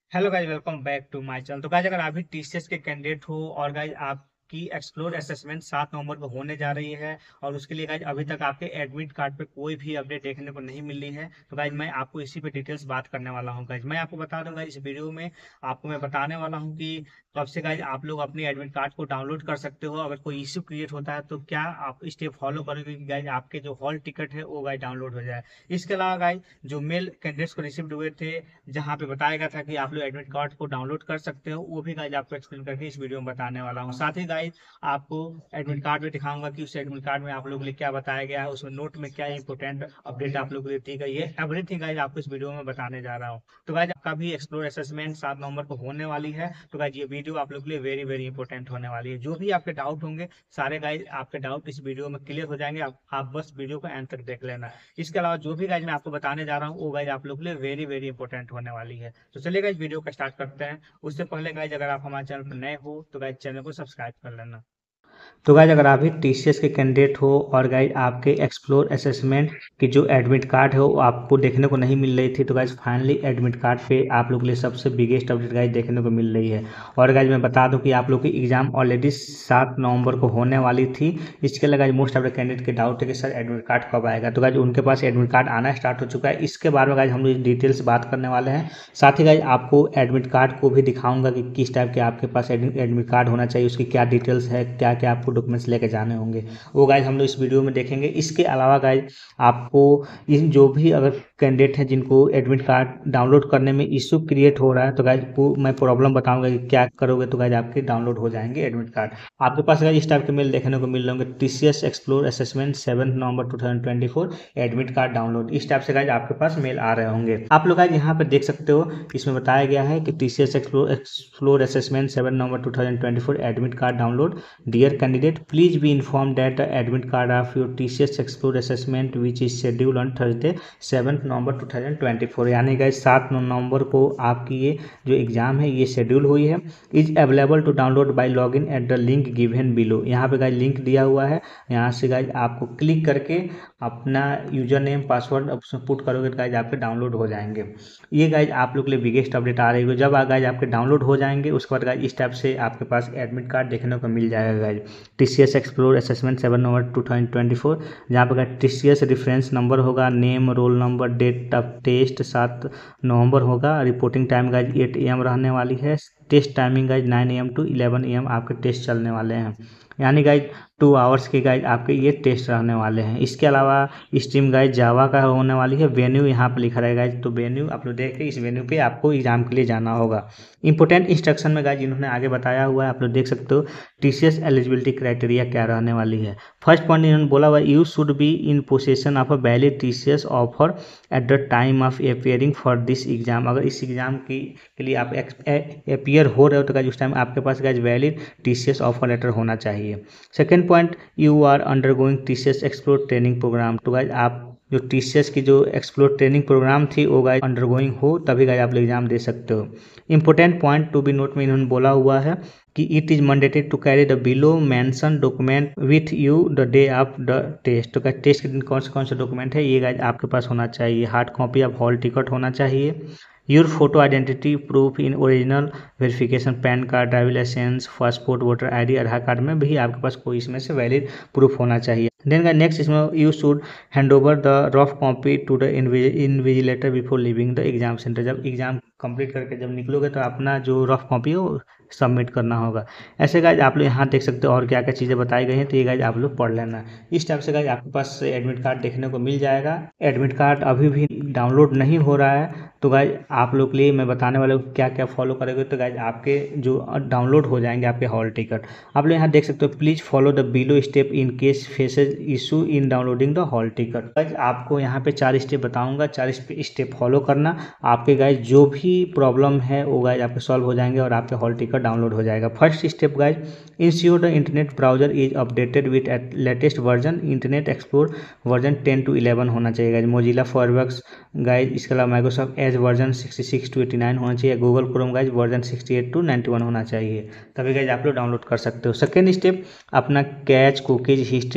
Hello guys, welcome back to my channel. तो guys, अगर आप भी टीसीएस के कैंडिडेट हो और गाइज आपकी एक्सप्लोर असेसमेंट 7 नवंबर को होने जा रही है और उसके लिए गाइज अभी तक आपके एडमिट कार्ड पे कोई भी अपडेट देखने को नहीं मिली है, तो गाइज मैं आपको इसी पे डिटेल्स बात करने वाला हूँ। गाइज मैं आपको बता दूंगा इस वीडियो में, आपको मैं बताने वाला हूँ कि कब से गाइज आप लोग अपने एडमिट कार्ड को डाउनलोड कर सकते हो। अगर कोई इश्यू क्रिएट होता है तो क्या आप स्टेप फॉलो करोगे कि गाइज आपके जो हॉल टिकट है वो गाइज डाउनलोड हो जाए। इसके अलावा गाइज जो मेल कैंडिडेट्स को रिसीव हुए थे, जहाँ पे बताया गया था कि आप लोग एडमिट कार्ड को डाउनलोड कर सकते हो, वो भी गाइज आपको एक्सप्लेन करके इस वीडियो में बताने वाला हूँ। साथ ही गाइज आपको एडमिट कार्ड में दिखाऊंगा कि उस एडमिट कार्ड में आप लोगों के लिए क्या बताया गया है, उसमें नोट में क्या इंपॉर्टेंट अपडेट आप लोगों को लिए दी गई है। एवरीथिंग गाइज आपको इस वीडियो में बताने जा रहा हूँ। तो गाइज आपका भी एक्सप्लोर असेसमेंट 7 नवंबर को होने वाली है, तो गाइज ये वीडियो आप लोग के लिए वेरी वेरी इंपॉर्टेंट होने वाली है। जो भी आपके डाउट होंगे सारे गाइज आपके डाउट इस वीडियो में क्लियर हो जाएंगे। आप बस वीडियो को एंड तक देख लेना। इसके अलावा जो भी गाइज मैं आपको बताने जा रहा हूँ वो गाइज आप लोग के लिए वेरी वेरी इंपॉर्टेंट होने वाली है। तो चलिए गाइज वीडियो का स्टार्ट करते हैं। उससे पहले गाइज अगर आप हमारे चैनल पर नए हो तो गाइज चैनल को सब्सक्राइब कर लेना। तो गाइज अगर आप भी टीसीएस के कैंडिडेट हो और गाइज आपके एक्सप्लोर असेसमेंट की जो एडमिट कार्ड है वो आपको देखने को नहीं मिल रही थी, तो गाइज फाइनली एडमिट कार्ड पे आप लोग के लिए सबसे बिगेस्ट अपडेट गाइज देखने को मिल रही है। और गाइज मैं बता दूं कि आप लोग की एग्जाम ऑलरेडी 7 नवंबर को होने वाली थी। इसके लिए guys most of the candidate के डाउट है कि सर एडमिट कार्ड कब आएगा, तो गाइज उनके पास एडमिट कार्ड आना स्टार्ट हो चुका है। इसके बारे में गाइज हम लोग डिटेल से बात करने वाले हैं। साथ ही गाइज आपको एडमिट कार्ड को भी दिखाऊंगा कि किस टाइप के आपके पास एडमिट कार्ड होना चाहिए, उसकी क्या डिटेल्स है, क्या क्या आपको डॉक्यूमेंट्स लेके जाने होंगे, वो गाइज हम लोग इस वीडियो में देखेंगे। इसके अलावा गाइज आपको इन जो भी अगर कैंडिडेट हैं जिनको एडमिट कार्ड डाउनलोड करने में इशू क्रिएट हो रहा है, तो गाइज मैं प्रॉब्लम बताऊंगा कि क्या करोगे तो गाइज आपके डाउनलोड हो जाएंगे एडमिट कार्ड। आपके पास गाइज इस टाइप के मेल देखने को मिल रहे होंगे, TCS explore assessment 7 November 2024 admit card download, इस टाइप से गाइज आपके पास मेल आ रहे होंगे। आप लोग गाइज यहाँ पे देख सकते हो, इसमें बताया गया है कि TCS explore assessment 7 November 2024 admit card download. Dear candidate, please be inform that the admit card of your TCS explore assessment which is schedule on Thursday 7 November 2024, यानी गाइज 7 नवंबर को आपकी ये जो एग्जाम है ये शेड्यूल हुई है। Is available to download by log in at the link given below, यहाँ पे गाइज लिंक दिया हुआ है। यहाँ से गाइज आपको क्लिक करके अपना यूजर नेम पासवर्ड पुट करोगे तो गाइज आपके डाउनलोड हो जाएंगे। ये गाइज आप लोग के लिए बिगेस्ट अपडेट आ रही है। जब गाइज आपके डाउनलोड हो जाएंगे उसके बाद गाइज इस टाइप से आपके पास एडमिट कार्ड देखने को मिल जाएगा। Guys TCS explore assessment 7 November 2024, जहाँ पर गाइज टीसीएस रेफरेंस नंबर होगा, name, roll number, date of test 7 नवंबर होगा। रिपोर्टिंग टाइम गाइज 8 AM रहने वाली है। Test timing guys 9 AM to 11 AM आपके टेस्ट चलने वाले हैं, यानी गाइज 2 आवर्स के गाइज आपके ये टेस्ट रहने वाले हैं। इसके अलावा स्ट्रीम गाइज जावा का होने वाली है। वेन्यू यहाँ पर लिखा रहेगा गाइज, तो वेन्यू आप लोग देख के इस वेन्यू पे आपको एग्जाम के लिए जाना होगा। इंपॉर्टेंट इंस्ट्रक्शन में गाइज इन्होंने आगे बताया हुआ है, आप लोग देख सकते हो टीसीएस एलिजिबिलिटी क्राइटेरिया क्या रहने वाली है। फर्स्ट पॉइंट इन्होंने बोला हुआ, you should be in possession of a valid TCS offer at the time of appearing for this exam. अगर इस एग्जाम के लिए आप अपियर हो रहे हो तो गाइज उस टाइम आपके पास guys valid TCS offer letter होना चाहिए। Second point, you are undergoing TCS explore training program, तो गाइज आप जो टीसीएस की जो एक्सप्लोर ट्रेनिंग प्रोग्राम थी वो गाइज अंडरगोइंग हो तभी गाइज आप एग्जाम दे सकते हो। Important point to be note में इन्होंने बोला हुआ है कि it is mandatory to carry the below mention document with you the day of the test, तो टेस्ट के दिन कौन से डॉक्यूमेंट है ये गाइज आपके पास होना चाहिए। Hard copy of hall ticket होना चाहिए, your photo identity proof in original verification, pan card, driving licence, passport, voter ID, Aadhaar card में भी आपके पास कोई इसमें से वैलिड प्रूफ होना चाहिए। देन का नेक्स्ट इसमें you should hand over the rough copy to the invigilator before leaving the exam centre, जब एग्जाम कंप्लीट करके जब निकलोगे तो अपना जो रफ कॉपी है वो सबमिट करना होगा। ऐसे गाइज आप लोग यहाँ देख सकते हो और क्या क्या चीज़ें बताई गई हैं, तो ये गाइज आप लोग पढ़ लेना। इस टाइप से गाइज आपके पास एडमिट कार्ड देखने को मिल जाएगा। एडमिट कार्ड अभी भी डाउनलोड नहीं हो रहा है, तो गाइज आप लोग के लिए मैं बताने वाला हूँ क्या क्या फॉलो करेंगे तो गाइज आपके जो डाउनलोड हो जाएंगे आपके हॉल टिकट। आप लोग यहाँ देख सकते हो, please follow the below step in case faces issue in downloading the hall ticket. Guys आपको यहाँ पे 4 स्टेप बताऊंगा, 4 स्टेप फॉलो करना, आपके गाइज जो भी प्रॉब्लम है वो गाइज आपके सॉल्व हो जाएंगे और आपके हॉल टिकट डाउनलोड हो जाएगा। First step guys, ensure the internet browser is updated with latest version, internet explore version 10 to 11 होना चाहिए गाइज। मोजिला फायरफॉक्स गाइज, इसके अलावा माइक्रोसॉफ्ट एज वर्जन 66 to 89 होना चाहिए। Google Chrome guys version 68 to 91 होना चाहिए, तभी गाइज आप लोग डाउनलोड कर सकते हो। सेकेंड स्टेप, अपना cache, cookies, history of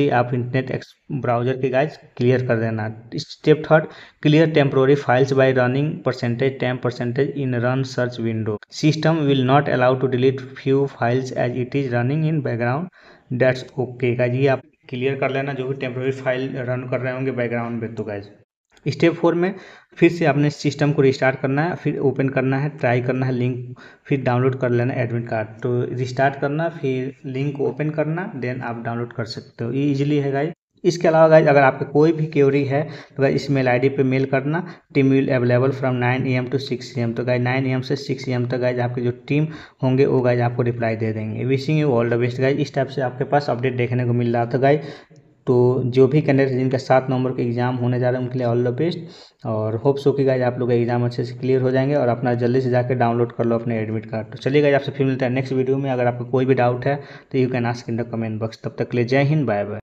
internet browser के गाइज क्लियर कर देना। Step third, clear temporary files by running %temp% in run search window. System will not allow to delete few files as it is running in background, that's okay guys. ये आप clear कर लेना जो भी temporary file run कर रहे होंगे background में। तो गाइज स्टेप 4 में फिर से अपने सिस्टम को रिस्टार्ट करना है, फिर ओपन करना है, ट्राई करना है लिंक, फिर डाउनलोड कर लेना एडमिट कार्ड। तो रिस्टार्ट करना, फिर लिंक को ओपन करना, देन आप डाउनलोड कर सकते हो। ये ईजिली है गाइज। इसके अलावा गाइज अगर आपका कोई भी क्वेरी है तो गाइज इस मेल आई डी पर मेल करना, team will available from 9 AM to 6 AM। तो गाइज 9 AM से 6 AM तक गाइज आपके जो टीम होंगे वो गाइज आपको रिप्लाई दे देंगे। Wishing you all the best guys. इस टाइप से आपके पास अपडेट देखने को मिल रहा था गाइज। तो जो भी कैंडिडेट जिनका 7 नवंबर के एग्जाम होने जा रहे हैं उनके लिए ऑल द बेस्ट, और होप सो कि गाइज आप लोग का एग्जाम अच्छे से क्लियर हो जाएंगे और अपना जल्दी से जाकर डाउनलोड कर लो अपने एडमिट कार्ड। तो चलिए गाइज आपसे फिर मिलता है नेक्स्ट वीडियो में। अगर आपको कोई भी डाउट है तो you can ask in the comment box. तब तक के लिए जय हिंद, बाय बाय।